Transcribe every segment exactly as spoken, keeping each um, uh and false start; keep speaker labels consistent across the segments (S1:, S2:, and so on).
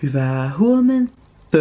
S1: Hyvää huomenta.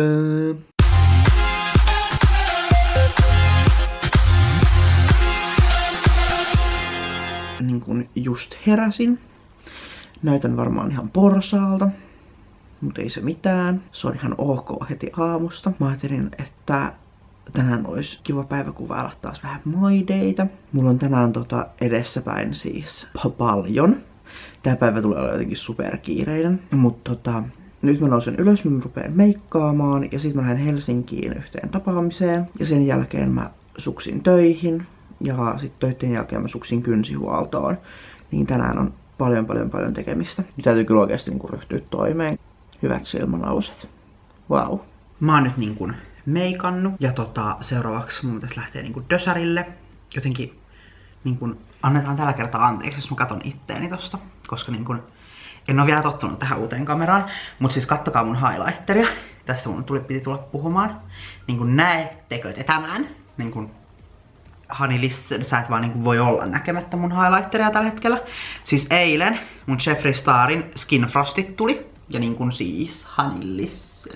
S1: Niin kun just heräsin. Näytän varmaan ihan porsaalta. Mut ei se mitään. Se on ihan ok heti aamusta. Mä ajattelin, että tänään olisi kiva päivä kuvailla taas vähän maideita. Mulla on tänään tota edessäpäin siis paljon. Tää päivä tulee olla jotenkin superkiireinen. Mut tota, nyt mä nousen ylös, mä rupeen meikkaamaan ja sit mä lähden Helsinkiin yhteen tapaamiseen. Ja sen jälkeen mä suksin töihin. Ja sit töiden jälkeen mä suksin kynsihuoltoon. Niin tänään on paljon paljon paljon tekemistä. Nyt täytyy kyllä oikeesti niinku ryhtyä toimeen. Hyvät silmälauset. Wow. Mä oon nyt niinku meikannut ja tota, seuraavaksi mun pitäisi lähteä niinku dösärille. Jotenkin niinku annetaan tällä kertaa anteeksi, jos mä katon itteeni tosta. Koska niinku en oo vielä tottunut tähän uuteen kameraan. Mut siis kattokaa mun highlighteria. Tästä mun tuli, piti tulla puhumaan. Niinku näettekö te tämän? Niinku Honey listen, sä et vaan niinku voi olla näkemättä mun highlighteria tällä hetkellä. Siis eilen mun Jeffree Starin Skin Frostit tuli. Ja niinkun siis Honey listen.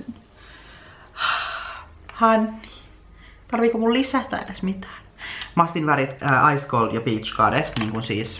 S1: Honey. Tarviiko mun lisätä edes mitään? Mä astin värit äh, Ice Cold ja Peach Goddess, niinkun siis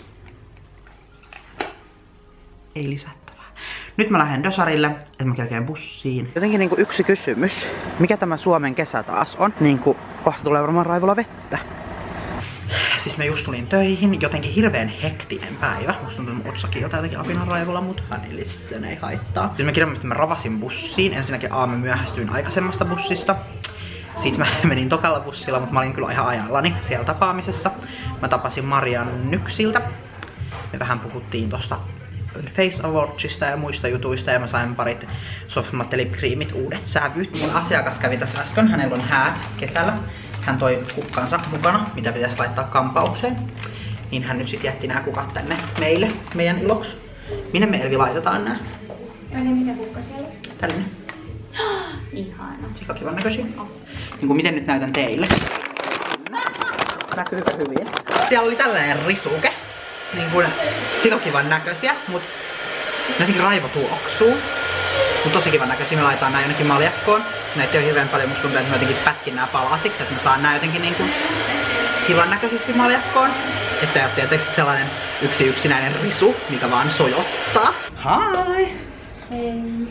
S1: ei lisättävää. Nyt mä lähden dösarille, että mä kerkeen bussiin. Jotenkin niinku yksi kysymys. Mikä tämä Suomen kesä taas on? Niinku kohta tulee varmaan raivolla vettä. Siis mä just tulin töihin, jotenkin hirveän hektinen päivä. Musta tuntuu, että mun otsakin on jotenkin apinan raivolla, mut Hanilisten ei haittaa. Siis mä kirjallisesti mä ravasin bussiin. Ensinnäkin aamu myöhästyin aikaisemmasta bussista. Siitä mä menin tokalla bussilla, mutta mä olin kyllä ihan ajallani siellä tapaamisessa. Mä tapasin Marian Nyksiltä. Me vähän puhuttiin tosta Face Awardsista ja muista jutuista ja mä sain parit Soft Matte Lip Creamit, uudet sävyt. Mun asiakas kävi tässä äsken, hänellä on häät kesällä. Hän toi kukkansa mukana, mitä pitäisi laittaa kampaukseen. Niin hän nyt sit jätti nää kukat tänne meille, meidän iloksi. Minne me Elvi laitetaan nää?
S2: Ja niin mikä kukka siellä?
S1: Tänne.
S2: Ihana.
S1: Sika kivan näköisiä. Oh. Niin kuin miten nyt näytän teille. Näkyykö hyvin? Siellä oli tällainen risuke. Niin kuin sitokivan näköisiä, mut jotenkin raivo tuoksuu. Mut tosi kivan näköisiä, me laitetaan nää jonnekin maljakkoon. Näitä on hirveän paljon, musta tuntuu, että mä jotenkin pätkin nää palasiksi, että mä saan nää jotenkin niinku kivan näköisesti maljakkoon. Että ei ole tietysti sellainen yksi yksinäinen risu, mikä vaan sojottaa. Hai!
S2: Hei!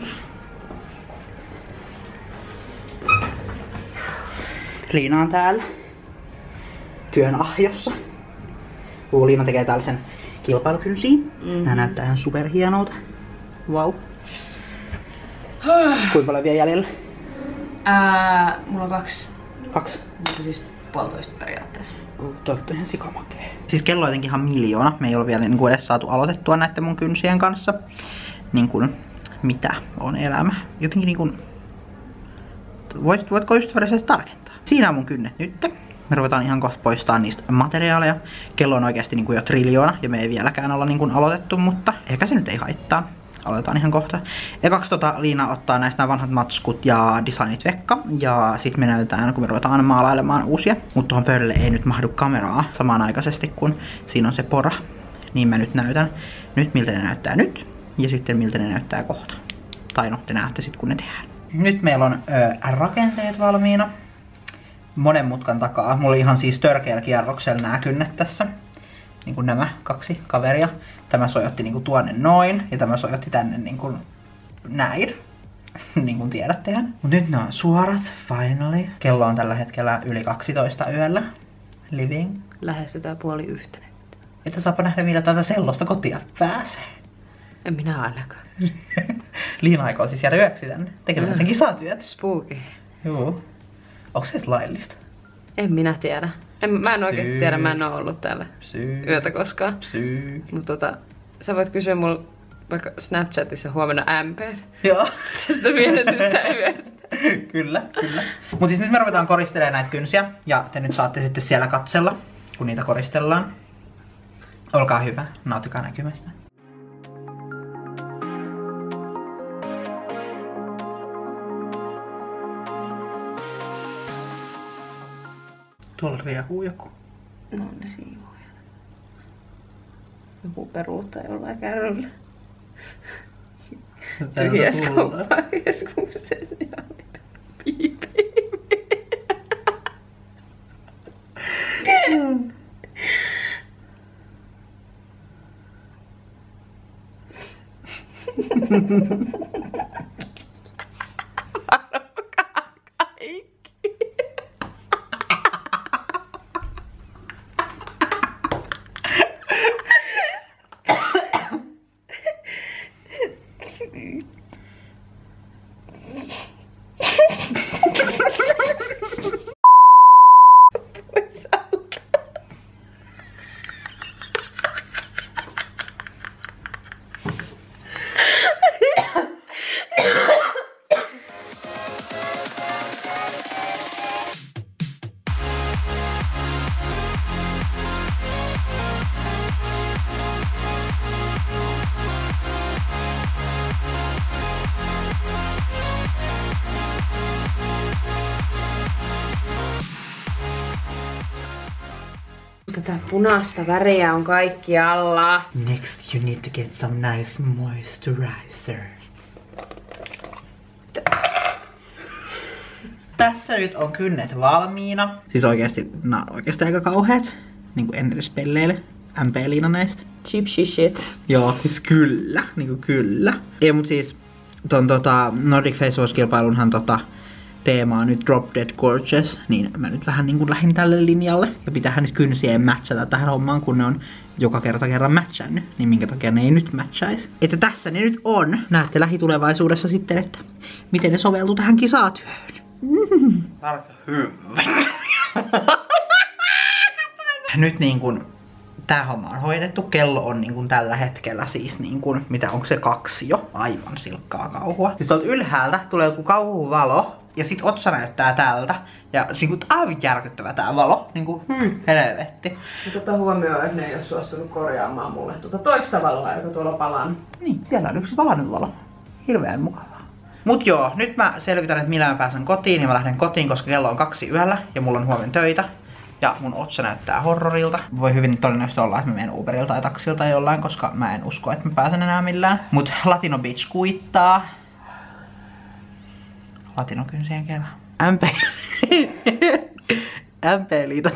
S1: Liina on täällä. Työn ahjossa. Uu, Liina tekee tällaisen kilpailukynsiin. Mm-hmm. Nää näyttää ihan superhienolta. Vau. Wow. Kuinka paljon vielä jäljellä?
S2: Ää, mulla on kaksi.
S1: Kaksi?
S2: Mutta siis puolitoista periaatteessa.
S1: Toi on ihan sikamakee. Siis kello on jotenkin ihan miljoona. Me ei ole vielä niin kuin edes saatu aloitettua näiden mun kynsien kanssa. Niin kuin, mitä on elämä. Jotenkin niin kuin Voit, voitko ystävällisesti tarkentaa? Siinä on mun kynnet nyt. Me ruvetaan ihan kohta poistaa niistä materiaaleja. Kello on oikeasti niin kuin jo triljoona ja me ei vieläkään olla niin kuin aloitettu, mutta ehkä se nyt ei haittaa. Aloitetaan ihan kohta. Ekaksi tota, Liina ottaa näistä nämä vanhat matskut ja designit vekka. Ja sit me näytetään, kun me ruvetaan maalailemaan uusia. Mutta tuohon pöydälle ei nyt mahdu kameraa samanaikaisesti, kun siinä on se pora. Niin mä nyt näytän nyt miltä ne näyttää nyt. Ja sitten miltä ne näyttää kohta. Tai no, te näette sit kun ne tehdään. Nyt meillä on ö, rakenteet valmiina. Monen mutkan takaa. Mulla oli ihan siis törkeällä kierroksella nämä kynnet tässä. Niin kuin nämä kaksi kaveria. Tämä sojotti niinku tuonne noin ja tämä sojotti tänne niinku näin. Niin kuin tiedättehän. Mut nyt ne on suorat, finally. Kello on tällä hetkellä yli kaksitoista yöllä. Living.
S2: Lähestytään puoli yhteen.
S1: Että saapa nähdä millä tätä sellosta kotia pääsee.
S2: En minä ainakaan.
S1: Liina aikoo siis jäädä yöksi tänne. Tekemään mm. sen kisatyöt.
S2: Spooky.
S1: Joo. Onko se laillista?
S2: En minä tiedä. En, mä en oikeesti Syy. tiedä, mä en oo ollut täällä
S1: Syy.
S2: yötä koskaan.
S1: Syy.
S2: Mut tota, sä voit kysyä mulle vaikka Snapchatissa huomenna M P.
S1: Joo.
S2: Tästä mietitystä yöstä.
S1: Kyllä, kyllä. Mut siis nyt me ruvetaan koristelemaan näitä kynsiä. Ja te nyt saatte sitten siellä katsella, kun niitä koristellaan. Olkaa hyvä, nauttikaa näkymästä. Tuolla riehuu joku.
S2: No ne siivoojat. Joku peruuttaa jollain kärryllä. tyhjäs kauppakeskuksessa ja piipi. Varokaa kaikki. Pois alta. Tätä punaista väriä on kaikki alla.
S1: Next you need to get some nice moisturizer. Tässä nyt on kynnet valmiina. Siis oikeesti, nää on oikeesti aika kauheat. Niinku en edes pelleile. M P-liina näistä.
S2: Cheap shit.
S1: Joo, siis kyllä. Niinku kyllä. Ei mut siis ton tota Nordic Face Wash-kilpailunhan tota teema on nyt Drop Dead Gorgeous, niin mä nyt vähän niinku lähdin tälle linjalle. Ja pitäähän nyt kynsien matchata tähän hommaan, kun ne on joka kerta kerran matchannut. Niin minkä takia ne ei nyt matchais. Että tässä ne nyt on. Näette lähitulevaisuudessa sitten, että miten ne soveltuu tähän kisatyöhön. Mm. Nyt niin kun tää homma on hoidettu. Kello on niin kun tällä hetkellä siis niin kun, mitä onko se kaksi jo? Aivan silkkaa kauhua. Siis tuolta ylhäältä tulee joku kauhuvalo. Ja sit otsa näyttää tältä. Ja niinku aivan järkyttävä tää valo. Niinku hmm, helvetti.
S2: Mutta tota huomioon, että ne ei oo suostunut korjaamaan mulle tuota toista valoa, joka tuolla palan.
S1: Niin, siellä on yksi palannut valo. Hirveän mukavaa. Mut joo, nyt mä selvitän, että millä mä pääsen kotiin. Ja mä lähden kotiin, koska kello on kaksi yöllä. Ja mulla on huomenna töitä. Ja mun otsa näyttää horrorilta. Voi hyvin todennäköisesti olla, että mä menen Uberilta tai taksilta jollain, koska mä en usko, että mä pääsen enää millään. Mut Latino Beach kuittaa. Latino kynsien kevää. M P... M P-liitot.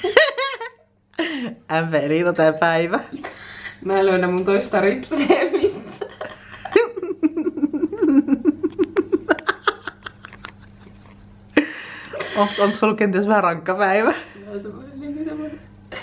S1: M P-liitot tää päivä.
S2: Mä löydän mun toista ripseemistä.
S1: Onks, onks ollut kenties vähän rankka päivä?
S2: No semmoinen niin semmoinen.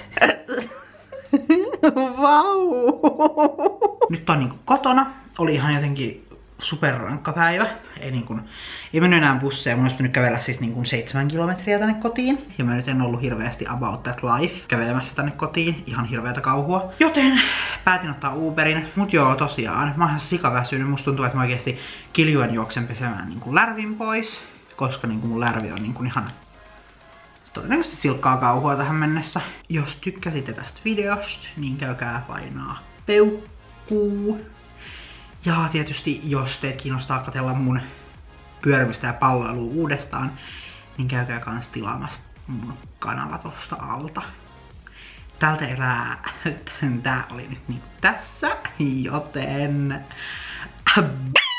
S1: Vau! Nyt on niinku kotona. Oli ihan jotenkin superrankka päivä. Ei, niin kun, ei mennyt enää busseja. Mun olisi mennyt kävellä siis niin kun seitsemän kilometriä tänne kotiin. Ja mä nyt en ollut hirveästi about that life kävelemässä tänne kotiin. Ihan hirveätä kauhua. Joten päätin ottaa Uberin. Mut joo, tosiaan. Mä oon ihan sikaväsynyt. Musta tuntuu, että mä oikeesti kiljuen juoksen pesemään niin kun lärvin pois. Koska niin kun mun lärvi on niin kun ihan todennäköisesti silkkaa kauhua tähän mennessä. Jos tykkäsitte tästä videosta, niin käykää painaa peukkuu. Ja tietysti jos teet kiinnostaa katsella mun pyörimistä ja palloilua uudestaan, niin käykää kans tilaamassa mun kanava tosta alta. Tältä erää tää oli nyt niin tässä, joten